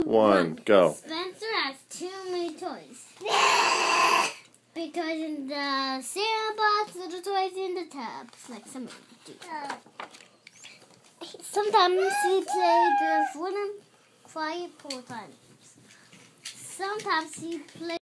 one, go. Spencer has too many toys. Because in the cereal box, little toys in the tubs, like some do. Sometimes he plays with wooden quiet pool times. Sometimes he plays